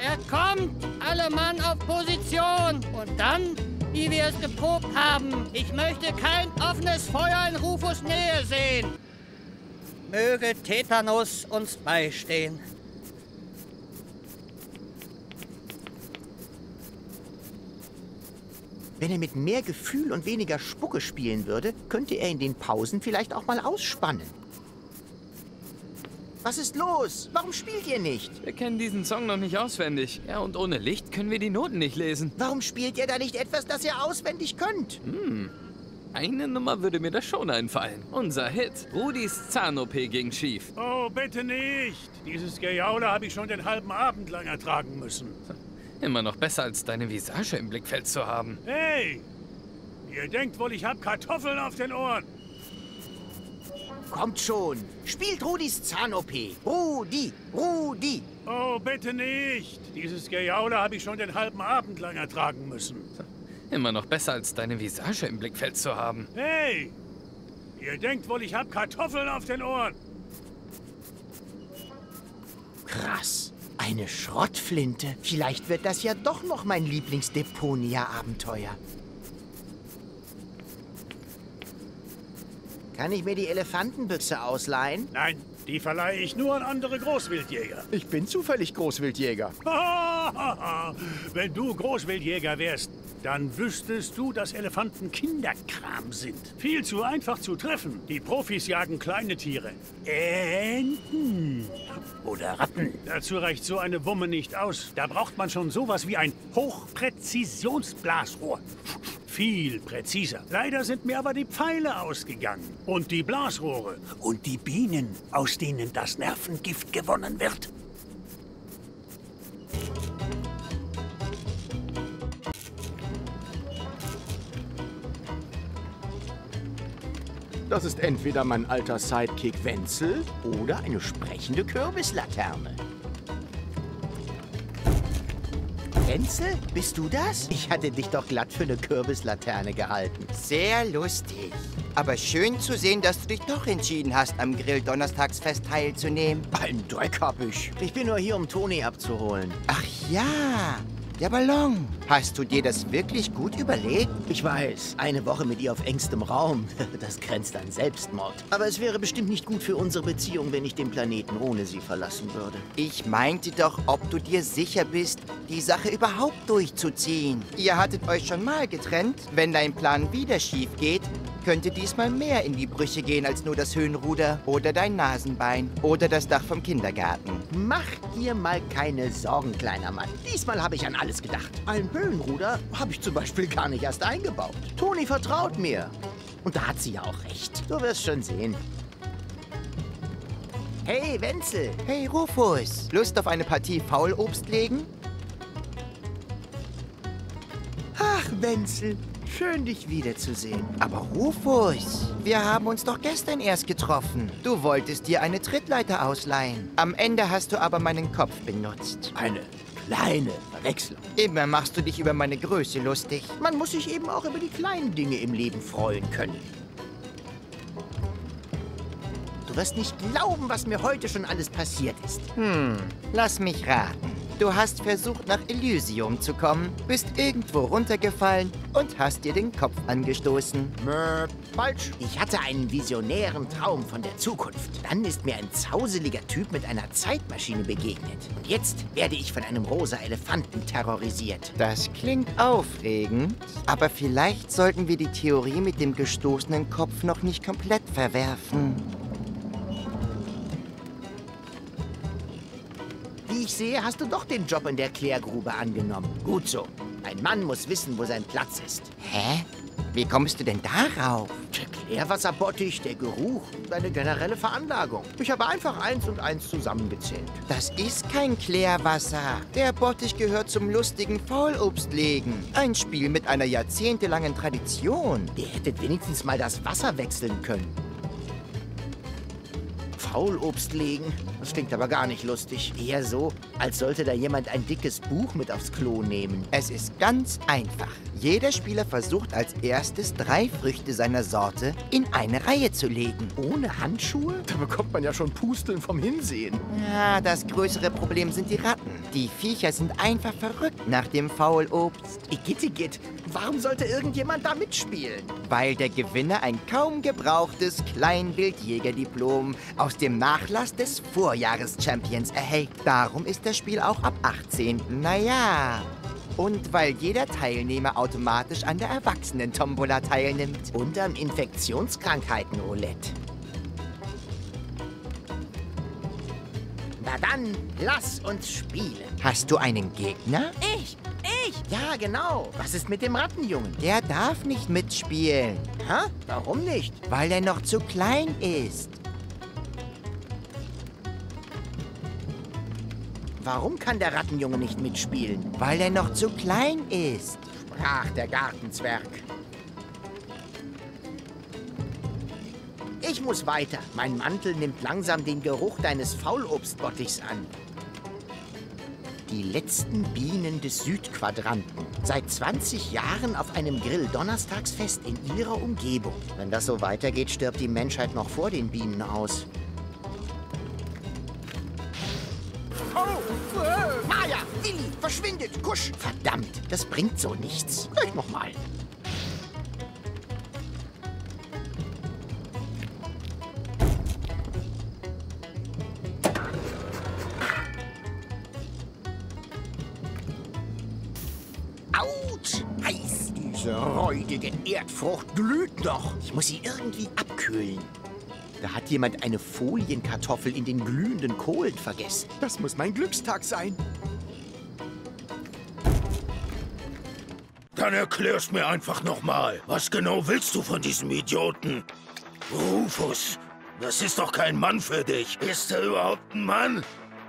Er kommt! Alle Mann auf Position! Und dann, wie wir es geprobt haben, ich möchte kein offenes Feuer in Rufus Nähe sehen. Möge Tetanus uns beistehen. Wenn er mit mehr Gefühl und weniger Spucke spielen würde, könnte er in den Pausen vielleicht auch mal ausspannen. Was ist los? Warum spielt ihr nicht? Wir kennen diesen Song noch nicht auswendig. Ja, und ohne Licht können wir die Noten nicht lesen. Warum spielt ihr da nicht etwas, das ihr auswendig könnt? Eine Nummer würde mir da schon einfallen. Unser Hit. Rudis Zahn-OP ging schief. Oh, bitte nicht. Dieses Gejaule habe ich schon den halben Abend lang ertragen müssen. Immer noch besser, als deine Visage im Blickfeld zu haben. Hey! Ihr denkt wohl, ich habe Kartoffeln auf den Ohren. Kommt schon. Spielt Rudis Zahn-OP. Rudi, Rudi. Oh, bitte nicht. Dieses Gejaule habe ich schon den halben Abend lang ertragen müssen. Immer noch besser, als deine Visage im Blickfeld zu haben. Hey! Ihr denkt wohl, ich habe Kartoffeln auf den Ohren. Krass. Eine Schrottflinte. Vielleicht wird das ja doch noch mein Lieblings-Deponia-Abenteuer. Kann ich mir die Elefantenbüchse ausleihen? Nein, die verleihe ich nur an andere Großwildjäger. Ich bin zufällig Großwildjäger. Wenn du Großwildjäger wärst, dann wüsstest du, dass Elefanten Kinderkram sind. Viel zu einfach zu treffen. Die Profis jagen kleine Tiere. Enten oder Ratten. Dazu reicht so eine Wumme nicht aus. Da braucht man schon sowas wie ein Hochpräzisionsblasrohr. Viel präziser. Leider sind mir aber die Pfeile ausgegangen. Und die Blasrohre. Und die Bienen, aus denen das Nervengift gewonnen wird. Das ist entweder mein alter Sidekick Wenzel oder eine sprechende Kürbislaterne. Wenzel, bist du das? Ich hatte dich doch glatt für eine Kürbislaterne gehalten. Sehr lustig. Aber schön zu sehen, dass du dich doch entschieden hast, am Grill-Donnerstagsfest teilzunehmen. Einen Dreck hab ich. Ich bin nur hier, um Toni abzuholen. Ach ja, der Ballon. Hast du dir das wirklich gut überlegt? Ich weiß, eine Woche mit ihr auf engstem Raum, das grenzt an Selbstmord. Aber es wäre bestimmt nicht gut für unsere Beziehung, wenn ich den Planeten ohne sie verlassen würde. Ich meinte doch, ob du dir sicher bist, die Sache überhaupt durchzuziehen. Ihr hattet euch schon mal getrennt. Wenn dein Plan wieder schief geht, könnte diesmal mehr in die Brüche gehen als nur das Höhenruder oder dein Nasenbein oder das Dach vom Kindergarten. Mach dir mal keine Sorgen, kleiner Mann. Diesmal habe ich an alles gedacht. Ein Höhenruder habe ich zum Beispiel gar nicht erst eingebaut. Toni vertraut mir. Und da hat sie ja auch recht. Du wirst schon sehen. Hey, Wenzel. Hey, Rufus. Lust auf eine Partie Faulobst legen? Ach, Wenzel. Schön, dich wiederzusehen. Aber Rufus, wir haben uns doch gestern erst getroffen. Du wolltest dir eine Trittleiter ausleihen. Am Ende hast du aber meinen Kopf benutzt. Eine kleine Verwechslung. Immer machst du dich über meine Größe lustig. Man muss sich eben auch über die kleinen Dinge im Leben freuen können. Du wirst nicht glauben, was mir heute schon alles passiert ist. Lass mich raten. Du hast versucht, nach Elysium zu kommen, bist irgendwo runtergefallen und hast dir den Kopf angestoßen. Falsch. Ich hatte einen visionären Traum von der Zukunft. Dann ist mir ein zauseliger Typ mit einer Zeitmaschine begegnet. Und jetzt werde ich von einem rosa Elefanten terrorisiert. Das klingt aufregend, aber vielleicht sollten wir die Theorie mit dem gestoßenen Kopf noch nicht komplett verwerfen. Wie ich sehe, hast du doch den Job in der Klärgrube angenommen. Gut so. Ein Mann muss wissen, wo sein Platz ist. Hä? Wie kommst du denn darauf? Der Klärwasserbottich, der Geruch, deine generelle Veranlagung. Ich habe einfach 1 und 1 zusammengezählt. Das ist kein Klärwasser. Der Bottich gehört zum lustigen Faulobstlegen. Ein Spiel mit einer jahrzehntelangen Tradition. Ihr hättet wenigstens mal das Wasser wechseln können. Faulobstlegen? Das klingt aber gar nicht lustig. Eher so, als sollte da jemand ein dickes Buch mit aufs Klo nehmen. Es ist ganz einfach. Jeder Spieler versucht als erstes 3 Früchte seiner Sorte in eine Reihe zu legen. Ohne Handschuhe? Da bekommt man ja schon Pusteln vom Hinsehen. Ja, das größere Problem sind die Ratten. Die Viecher sind einfach verrückt nach dem Faulobst. Igitt, warum sollte irgendjemand da mitspielen? Weil der Gewinner ein kaum gebrauchtes Kleinwildjägerdiplom aus dem Nachlass des Vorjahres-Champions erhält. Darum ist das Spiel auch ab 18. Naja. Und weil jeder Teilnehmer automatisch an der Erwachsenen-Tombola teilnimmt. Und an Infektionskrankheiten, Olette. Na dann, lass uns spielen. Hast du einen Gegner? Ich! Ja, genau. Was ist mit dem Rattenjungen? Der darf nicht mitspielen, Hä? Warum nicht? weil er noch zu klein ist. Warum kann der Rattenjunge nicht mitspielen? Weil er noch zu klein ist. Sprach der Gartenzwerg. Ich muss weiter. Mein Mantel nimmt langsam den Geruch deines Faulobstbottichs an. Die letzten Bienen des Südquadranten. Seit 20 Jahren auf einem Grill-Donnerstagsfest in ihrer Umgebung. Wenn das so weitergeht, stirbt die Menschheit noch vor den Bienen aus. Oh! Maja! Willi! Verschwindet! Kusch! Verdammt, das bringt so nichts. Gleich nochmal. Autsch! Heiß! Diese räudige Erdfrucht glüht noch. Ich muss sie irgendwie abkühlen. Da hat jemand eine Folienkartoffel in den glühenden Kohlen vergessen. Das muss mein Glückstag sein. Dann erklär's mir einfach nochmal. Was genau willst du von diesem Idioten? Rufus, das ist doch kein Mann für dich. Ist er überhaupt ein Mann?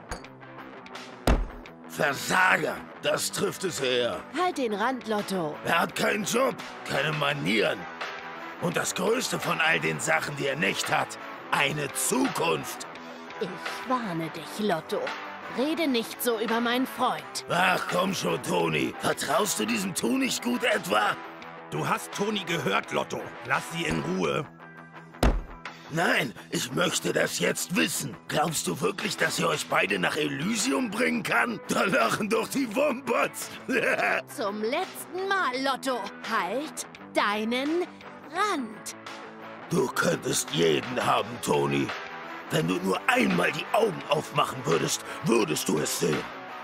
Versager, das trifft es eher. Halt den Rand, Lotto. Er hat keinen Job, keine Manieren. Und das Größte von all den Sachen, die er nicht hat, eine Zukunft. Ich warne dich, Lotto. Rede nicht so über meinen Freund. Ach komm schon, Toni. Vertraust du diesem Tu nicht gut etwa? Du hast Toni gehört, Lotto. Lass sie in Ruhe. Nein, ich möchte das jetzt wissen. Glaubst du wirklich, dass ihr euch beide nach Elysium bringen kann? Da lachen doch die Wombats. Zum letzten Mal, Lotto. Halt deinen Rand. Du könntest jeden haben, Toni. Wenn du nur einmal die Augen aufmachen würdest, würdest du es sehen.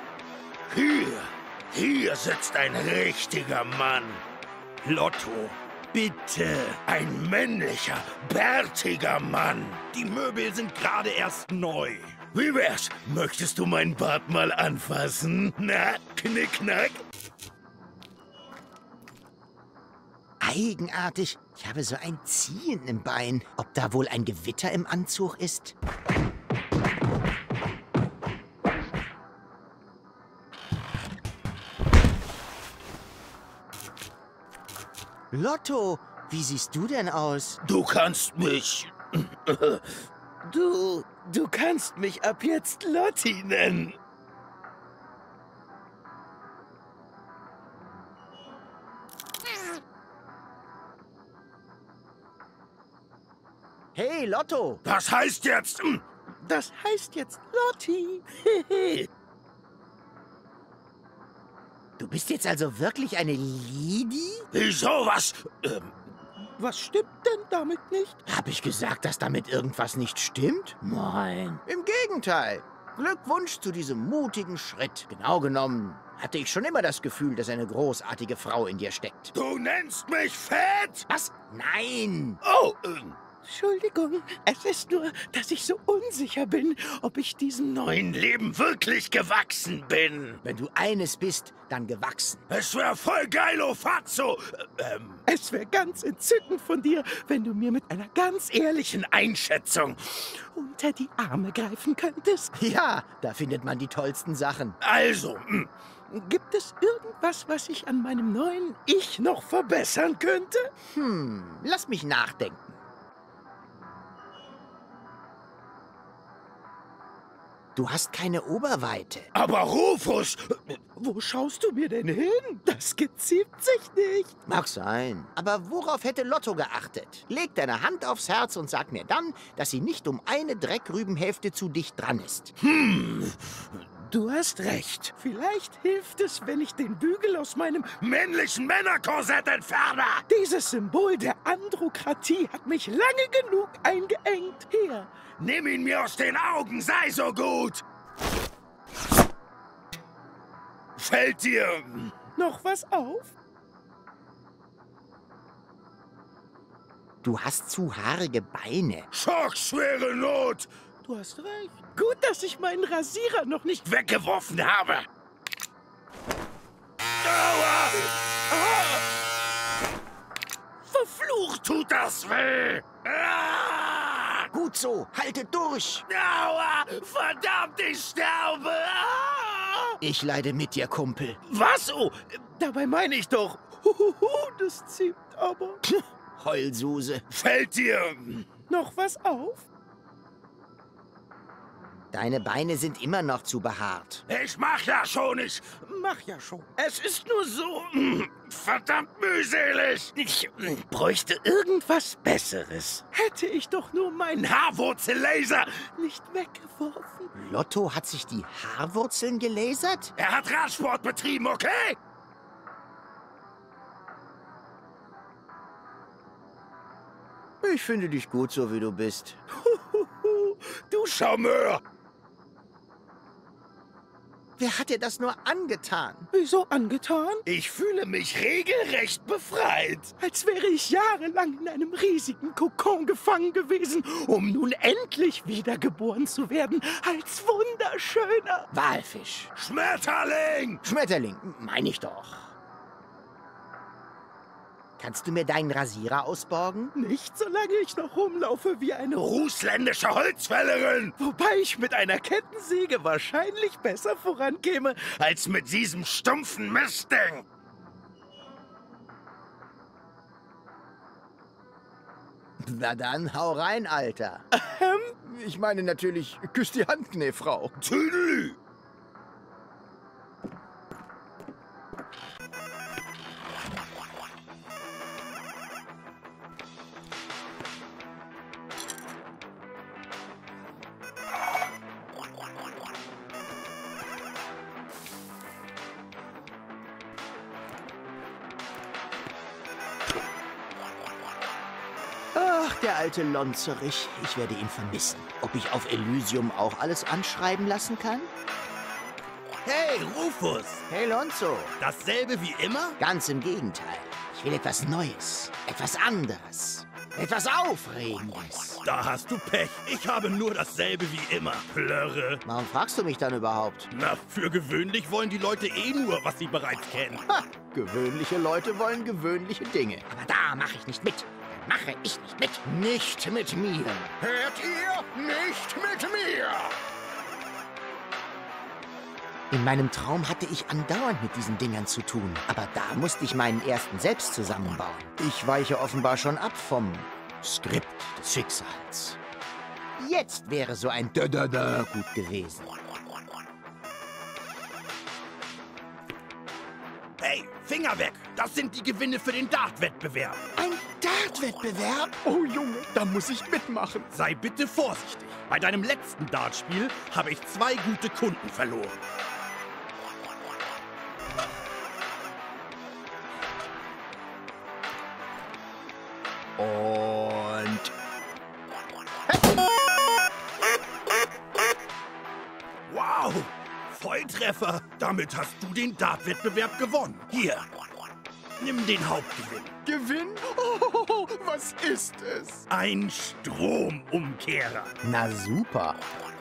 Hier sitzt ein richtiger Mann. Lotto, bitte. Ein männlicher, bärtiger Mann. Die Möbel sind gerade erst neu. Wie wär's? Möchtest du meinen Bart mal anfassen? Na, knickknack? Eigenartig. Ich habe so ein Ziehen im Bein. Ob da wohl ein Gewitter im Anzug ist? Lotto, wie siehst du denn aus? Du kannst mich... Du kannst mich ab jetzt Lotti nennen. Hey, Lotto! Das heißt jetzt... Das heißt jetzt Lotti. Du bist jetzt also wirklich eine Lady? Wieso, was? Was stimmt denn damit nicht? Hab ich gesagt, dass damit irgendwas nicht stimmt? Nein. Im Gegenteil. Glückwunsch zu diesem mutigen Schritt. Genau genommen hatte ich schon immer das Gefühl, dass eine großartige Frau in dir steckt. Du nennst mich fett? Was? Nein. Oh, Entschuldigung, es ist nur, dass ich so unsicher bin, ob ich diesem neuen Leben wirklich gewachsen bin. Wenn du eines bist, dann gewachsen. Es wär voll geil, oh Fatso. Es wäre ganz entzückend von dir, wenn du mir mit einer ganz ehrlichen Einschätzung unter die Arme greifen könntest. Ja, da findet man die tollsten Sachen. Also, gibt es irgendwas, was ich an meinem neuen Ich noch verbessern könnte? Lass mich nachdenken. Du hast keine Oberweite. Aber Rufus! Wo schaust du mir denn hin? Das geziemt sich nicht. Mag sein. Aber worauf hätte Lotto geachtet? Leg deine Hand aufs Herz und sag mir dann, dass sie nicht um eine Dreckrübenhälfte zu dicht dran ist. Du hast recht. Vielleicht hilft es, wenn ich den Bügel aus meinem Männlichen Männerkorsett entferne! Dieses Symbol der Androkratie hat mich lange genug eingeengt. Hier. Nimm ihn mir aus den Augen, sei so gut! Fällt dir Noch was auf? Du hast zu haarige Beine. schockschwere Not Du hast recht. Gut, dass ich meinen Rasierer noch nicht weggeworfen habe? Aua! Verflucht tut das weh! Ah! Gut so, haltet durch. Aua! Verdammt, ich sterbe! Ah! Ich leide mit dir, Kumpel. Was? Oh, dabei meine ich doch. Das zieht aber. Heulsuse. Fällt dir Noch was auf? Deine Beine sind immer noch zu behaart. Ich mach ja schon, ich Mach ja schon. Es ist nur so. verdammt mühselig! Ich bräuchte irgendwas Besseres. Hätte ich doch nur meinen Haarwurzellaser! nicht weggeworfen. Lotto hat sich die Haarwurzeln gelasert? Er hat Radsport betrieben, okay? Ich finde dich gut, so wie du bist. Du Charmeur! Wer hat dir das nur angetan? Wieso angetan? Ich fühle mich regelrecht befreit. Als wäre ich jahrelang in einem riesigen Kokon gefangen gewesen, um nun endlich wiedergeboren zu werden als wunderschöner. Walfisch. Schmetterling! Schmetterling, meine ich doch. Kannst du mir deinen Rasierer ausborgen? Nicht solange ich noch rumlaufe wie eine Rußländische Holzfällerin! Wobei ich mit einer Kettensäge wahrscheinlich besser vorankäme. Als mit diesem stumpfen Mistding! Na dann, hau rein, Alter. Ich meine natürlich, küss die Hand, Knefrau. Tüdelü! Ach, der alte Lonzerich. Ich werde ihn vermissen. Ob ich auf Elysium auch alles anschreiben lassen kann? Hey, Rufus! Hey, Lonzo. Dasselbe wie immer? Ganz im Gegenteil. Ich will etwas Neues. Etwas anderes. Etwas Aufregendes. Da hast du Pech. Ich habe nur dasselbe wie immer. Plörre. Warum fragst du mich dann überhaupt? Na, für gewöhnlich wollen die Leute eh nur, was sie bereits kennen. Ha, gewöhnliche Leute wollen gewöhnliche Dinge. Aber da mache ich nicht mit. Da mache ich nicht mit. Nicht mit mir. Hört ihr? Nicht mit mir! In meinem Traum hatte ich andauernd mit diesen Dingern zu tun. Aber da musste ich meinen ersten selbst zusammenbauen. Ich weiche offenbar schon ab vom Skript des Schicksals. Jetzt wäre so ein Da-Da-Da gut gewesen. Hey, Finger weg! Das sind die Gewinne für den Dart-Wettbewerb. Ein Dart-Wettbewerb? Oh Junge, da muss ich mitmachen. Sei bitte vorsichtig. Bei deinem letzten Dartspiel habe ich 2 gute Kunden verloren. Und... Wow! Volltreffer! Damit hast du den Dart-Wettbewerb gewonnen. Hier, nimm den Hauptgewinn. Gewinn? Oh, was ist es? Ein Stromumkehrer. Na super.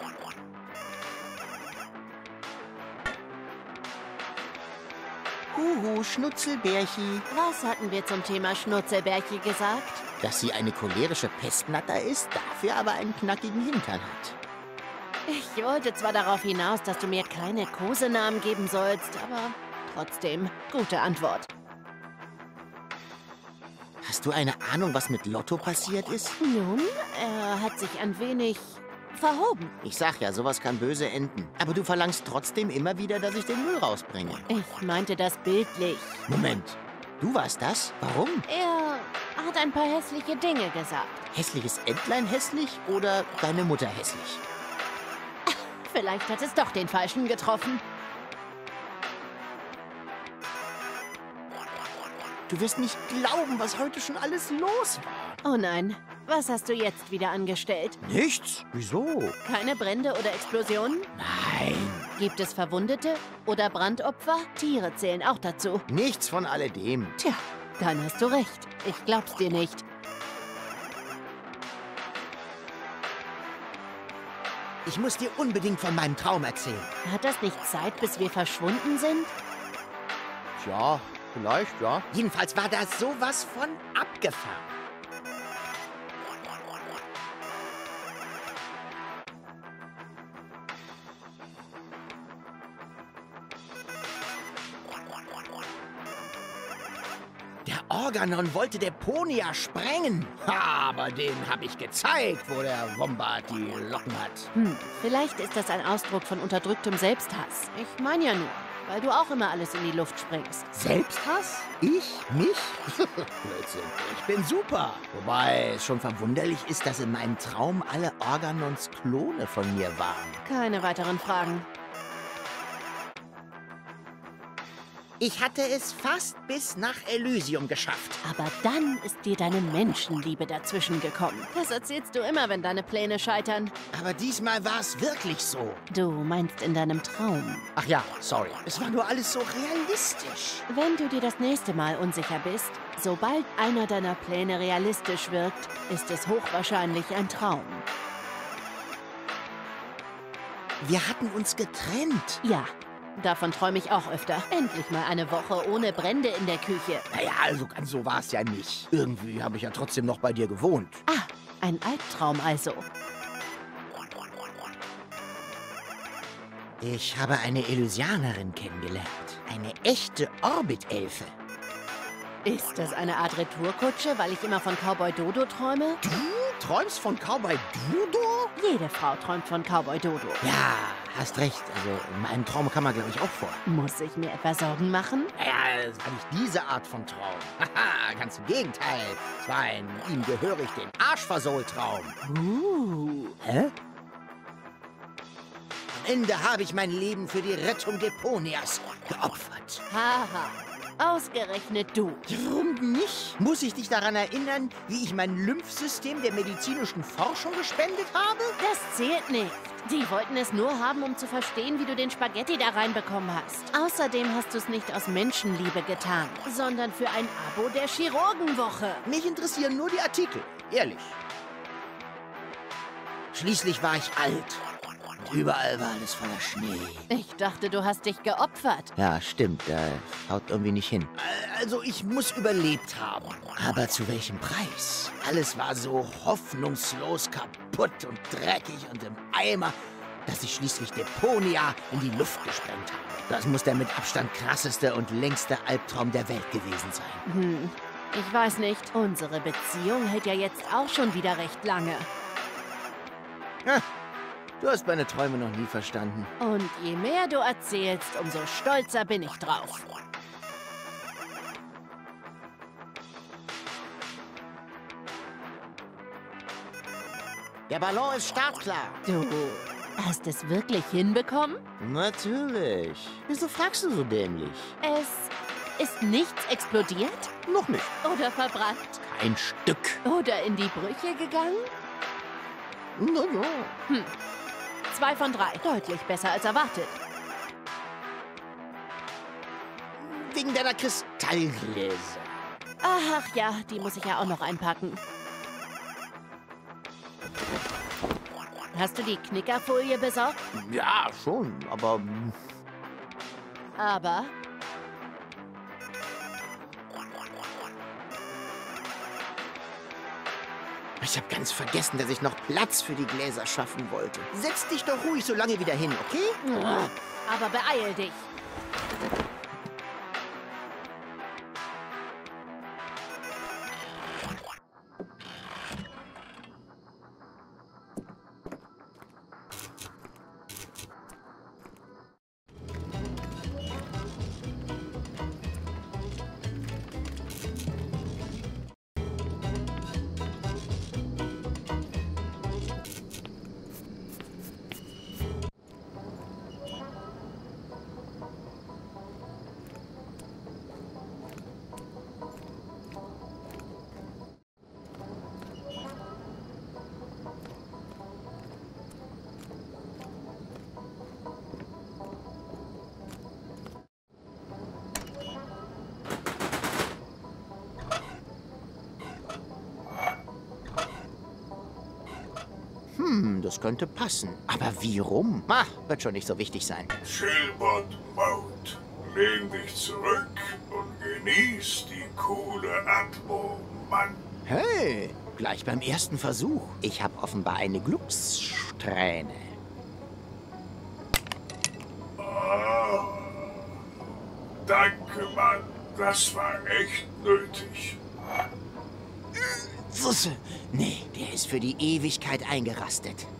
Huhu, Schnutzelbärchi. Was hatten wir zum Thema Schnutzelbärchi gesagt? Dass sie eine cholerische Pestnatter ist, dafür aber einen knackigen Hintern hat. Ich wollte zwar darauf hinaus, dass du mir kleine Kosenamen geben sollst, aber trotzdem, gute Antwort. Hast du eine Ahnung, was mit Lotto passiert ist? Nun, er hat sich ein wenig verhoben. Ich sag ja, sowas kann böse enden. Aber du verlangst trotzdem immer wieder, dass ich den Müll rausbringe. Ich meinte das bildlich. Moment, du warst das? Warum? Er hat ein paar hässliche Dinge gesagt. Hässliches Entlein hässlich oder deine Mutter hässlich? Vielleicht hat es doch den Falschen getroffen. Du wirst nicht glauben, was heute schon alles los war. Oh nein, was hast du jetzt wieder angestellt? Nichts? Wieso? Keine Brände oder Explosionen? Nein. Gibt es Verwundete oder Brandopfer? Tiere zählen auch dazu. Nichts von alledem. Tja, dann hast du recht. Ich glaub's dir nicht. Ich muss dir unbedingt von meinem Traum erzählen. Hat das nicht Zeit, bis wir verschwunden sind? Tja, vielleicht, ja. Jedenfalls war da sowas von abgefahren. Der Organon wollte Deponia sprengen. Aber dem habe ich gezeigt, wo der Wombat die Locken hat. Vielleicht ist das ein Ausdruck von unterdrücktem Selbsthass. Ich meine ja nur, weil du auch immer alles in die Luft sprengst. Selbsthass? Ich? Mich? Blödsinn. Ich bin super. Wobei es schon verwunderlich ist, dass in meinem Traum alle Organons Klone von mir waren. Keine weiteren Fragen. Ich hatte es fast bis nach Elysium geschafft. Aber dann ist dir deine Menschenliebe dazwischen gekommen. Das erzählst du immer, wenn deine Pläne scheitern. Aber diesmal war es wirklich so. Du meinst in deinem Traum. Ach ja, sorry. Es war nur alles so realistisch. Wenn du dir das nächste Mal unsicher bist, sobald einer deiner Pläne realistisch wirkt, ist es hochwahrscheinlich ein Traum. Wir hatten uns getrennt. Ja. Davon träume ich auch öfter. Endlich mal eine Woche ohne Brände in der Küche. Naja, also ganz so war es ja nicht. Irgendwie habe ich ja trotzdem noch bei dir gewohnt. Ah, ein Albtraum also. Ich habe eine Elysianerin kennengelernt. Eine echte Orbitelfe. Ist das eine Art Retourkutsche, weil ich immer von Cowboy Dodo träume? Du träumst von Cowboy Dodo? Jede Frau träumt von Cowboy Dodo. Ja, hast recht. Also in meinem Traum kam er, glaube ich, auch vor. Muss ich mir etwa Sorgen machen? Ja, das war nicht diese Art von Traum. Haha, ganz im Gegenteil. Es war ein ihm gehörig den Arsch versohlt Traum. Hä? Am Ende habe ich mein Leben für die Rettung Deponias geopfert. Haha. Ausgerechnet du. Warum nicht? Muss ich dich daran erinnern, wie ich mein Lymphsystem der medizinischen Forschung gespendet habe? Das zählt nicht. Die wollten es nur haben, um zu verstehen, wie du den Spaghetti da reinbekommen hast. Außerdem hast du es nicht aus Menschenliebe getan, sondern für ein Abo der Chirurgenwoche. Mich interessieren nur die Artikel. Ehrlich. Schließlich war ich alt. Und überall war alles voller Schnee. Ich dachte, du hast dich geopfert. Ja, stimmt. Haut irgendwie nicht hin. Also, ich muss überlebt haben. Aber zu welchem Preis? Alles war so hoffnungslos kaputt und dreckig und im Eimer, dass ich schließlich Deponia in die Luft gesprengt habe. Das muss der mit Abstand krasseste und längste Albtraum der Welt gewesen sein. Ich weiß nicht. Unsere Beziehung hält ja jetzt auch schon wieder recht lange. Ja, du hast meine Träume noch nie verstanden. Und je mehr du erzählst, umso stolzer bin ich drauf. Der Ballon ist startklar. Du hast es wirklich hinbekommen? Natürlich. Wieso fragst du so dämlich? Es ist nichts explodiert? Noch nicht. Oder verbrannt? Kein Stück. Oder in die Brüche gegangen? No. 2 von 3. Deutlich besser als erwartet. Wegen deiner Kristallgläser. Ach ja, die muss ich ja auch noch einpacken. Hast du die Knickerfolie besorgt? Ja, schon, aber... Aber... Ich habe ganz vergessen, dass ich noch Platz für die Gläser schaffen wollte. Setz dich doch ruhig so lange wieder hin, okay? Aber beeil dich. das könnte passen. Aber wie rum? Wird schon nicht so wichtig sein. Chillbot Mode. Lehn dich zurück und genieß die coole Atmo, Mann. Hey, gleich beim ersten Versuch. Ich habe offenbar eine Glückssträhne. Oh, danke, Mann. Das war echt nötig. Nee, der ist für die Ewigkeit eingerastet.